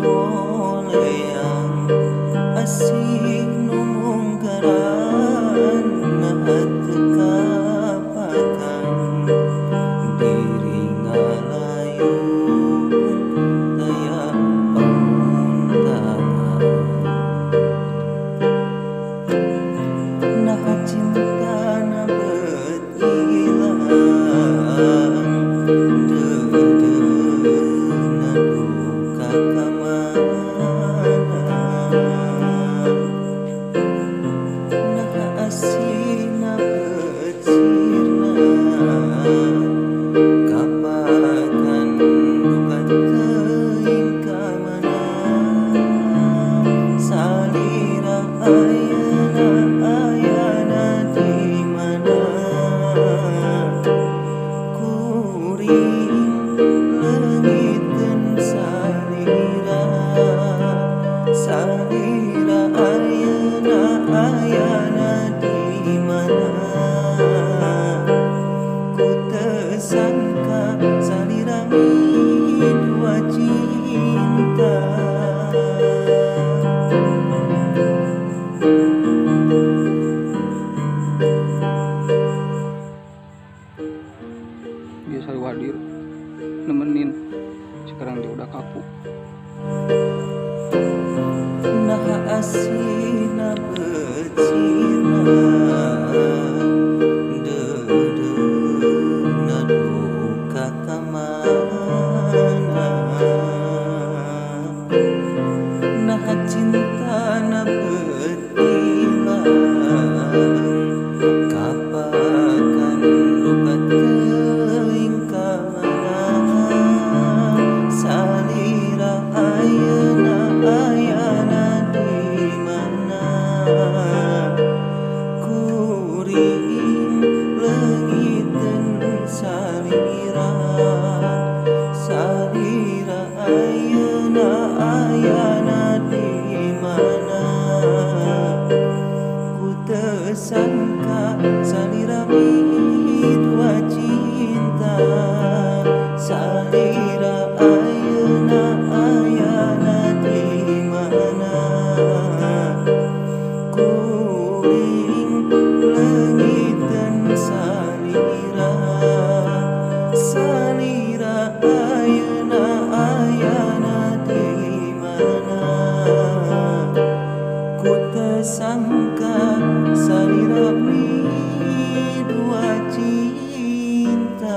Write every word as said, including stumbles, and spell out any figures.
oleh yang asik numungkaran nahat kapakan diri ngalayung daya pamuntangan nahat cinta na bet ilang dede na duka kamana nah asina bet sirna kapakan duka teuing kamana salira ayeuna ayana di mana kuring leungiteun salira salira ayeuna ayana di mana ku teu sangka salira dua cinta. Dia selalu hadir nemenin, sekarang dia udah kaku. Nah asina becina dede na duka kamana nah cinta na bet ilang kapakan duka teuing kamana salira ayeuna ayana di mana kuring leungiteun salira salira ayeuna ayana di mana ku teu sangka salira dua cinta salira ayeuna ayana di mana kuring leungiteun salira salira ayeuna ayana di mana ku teu sangka salira dua cinta.